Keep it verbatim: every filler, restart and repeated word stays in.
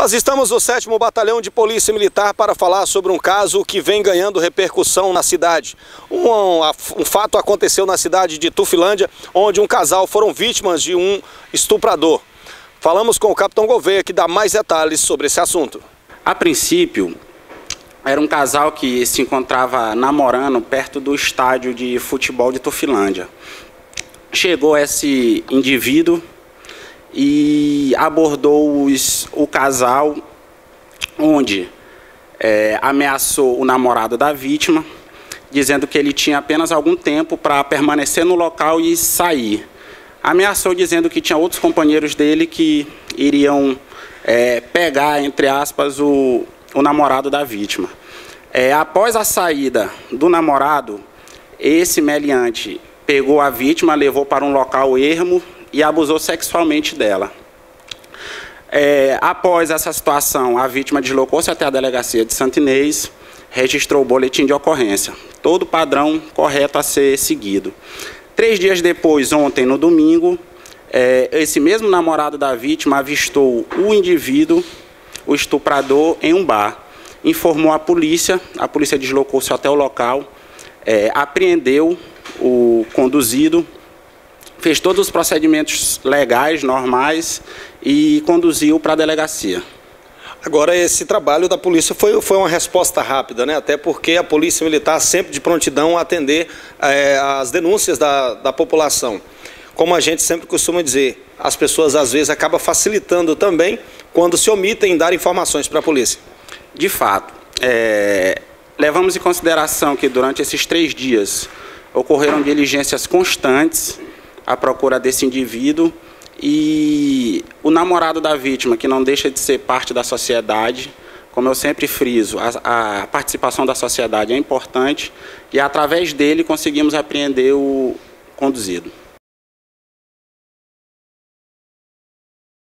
Nós estamos no sétimo Batalhão de Polícia Militar para falar sobre um caso que vem ganhando repercussão na cidade. Um, um fato aconteceu na cidade de Tufilândia, onde um casal foram vítimas de um estuprador. Falamos com o capitão Gouveia, que dá mais detalhes sobre esse assunto. A princípio, era um casal que se encontrava namorando perto do estádio de futebol de Tufilândia. Chegou esse indivíduo e abordou os, o casal, onde é, ameaçou o namorado da vítima, dizendo que ele tinha apenas algum tempo para permanecer no local e sair. Ameaçou dizendo que tinha outros companheiros dele que iriam é, pegar, entre aspas, o, o namorado da vítima. É, após a saída do namorado, esse meliante pegou a vítima, levou para um local ermo e abusou sexualmente dela. É, após essa situação, a vítima deslocou-se até a delegacia de Santo Inês, registrou o boletim de ocorrência. Todo padrão correto a ser seguido. Três dias depois, ontem, no domingo, é, esse mesmo namorado da vítima avistou o indivíduo, o estuprador, em um bar. Informou a polícia, a polícia deslocou-se até o local, é, apreendeu o conduzido, fez todos os procedimentos legais, normais, e conduziu para a delegacia. Agora, esse trabalho da polícia foi, foi uma resposta rápida, né? Até porque a polícia militar sempre de prontidão a atender é, as denúncias da, da população. Como a gente sempre costuma dizer, as pessoas às vezes acabam facilitando também quando se omitem em dar informações para a polícia. De fato, é, levamos em consideração que durante esses três dias ocorreram diligências constantes à procura desse indivíduo e o namorado da vítima, que não deixa de ser parte da sociedade, como eu sempre friso, a, a participação da sociedade é importante e através dele conseguimos apreender o conduzido.